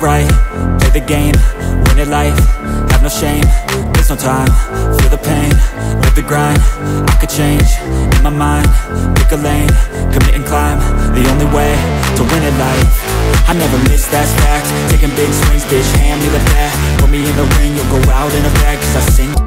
right, play the game, win it life, have no shame, there's no time, feel the pain, live the grind, I could change, in my mind, pick a lane, commit and climb, the only way to win it life. I never miss, that's fact, taking big swings, bitch, hand me the bat, put me in the ring, you'll go out in a bag, 'cause I sing